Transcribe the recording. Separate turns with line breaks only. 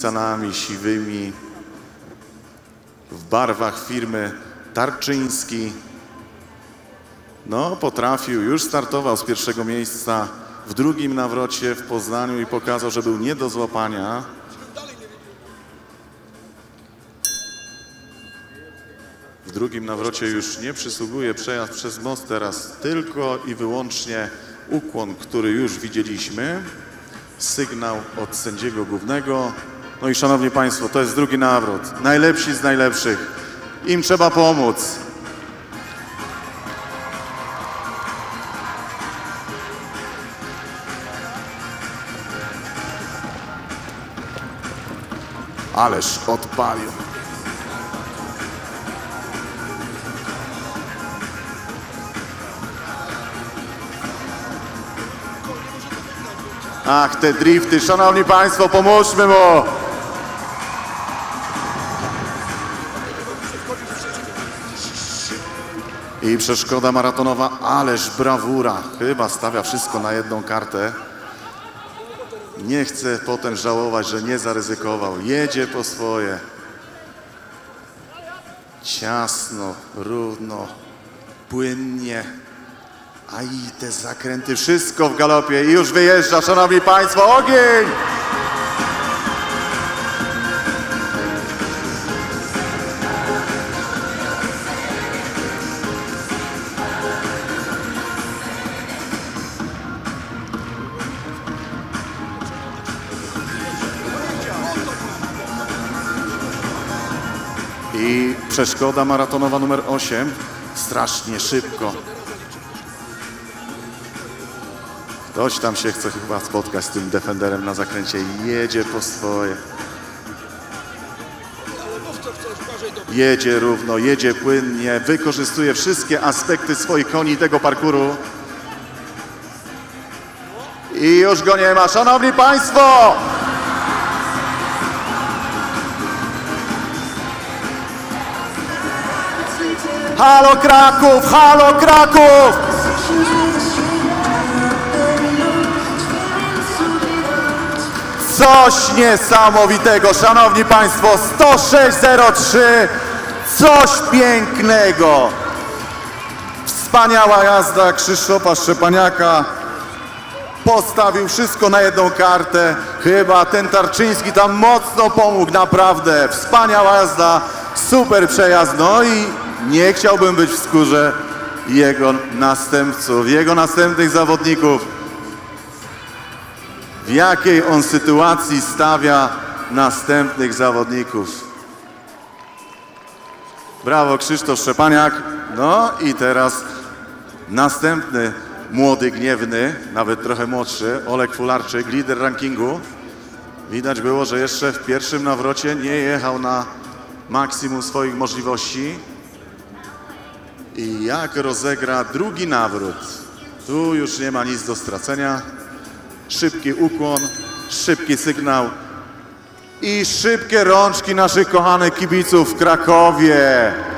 tytanami siwymi w barwach firmy Tarczyński. No, potrafił, już startował z pierwszego miejsca w drugim nawrocie w Poznaniu i pokazał, że był nie do złapania. W drugim nawrocie już nie przysługuje przejazd przez most, teraz tylko i wyłącznie ukłon, który już widzieliśmy. Sygnał od sędziego głównego. No i szanowni państwo, to jest drugi nawrót. Najlepsi z najlepszych. Im trzeba pomóc. Ależ odpalił. Ach, te drifty, szanowni państwo, pomóżmy mu! I przeszkoda maratonowa, ależ brawura. Chyba stawia wszystko na jedną kartę. Nie chce potem żałować, że nie zaryzykował. Jedzie po swoje. Ciasno, równo, płynnie. A i te zakręty, wszystko w galopie i już wyjeżdża, szanowni państwo, ogień! I przeszkoda maratonowa numer 8, strasznie szybko. Ktoś tam się chce chyba spotkać z tym defenderem na zakręcie. Jedzie po swoje. Jedzie równo, jedzie płynnie, wykorzystuje wszystkie aspekty swoich koni tego parkuru. I już go nie ma. Szanowni państwo! Halo Kraków! Halo Kraków! Coś niesamowitego, szanowni państwo, 106.03, coś pięknego. Wspaniała jazda Krzysztofa Szczepaniaka. Postawił wszystko na jedną kartę. Chyba ten Tarczyński tam mocno pomógł, naprawdę. Wspaniała jazda, super przejazd. No i nie chciałbym być w skórze jego następców, jego następnych zawodników. W jakiej on sytuacji stawia następnych zawodników. Brawo, Krzysztof Szczepaniak. No i teraz następny młody, gniewny, nawet trochę młodszy, Oleg Fularczyk, lider rankingu. Widać było, że jeszcze w pierwszym nawrocie nie jechał na maksimum swoich możliwości. I jak rozegra drugi nawrót? Tu już nie ma nic do stracenia. Szybki ukłon, szybki sygnał i szybkie rączki naszych kochanych kibiców w Krakowie.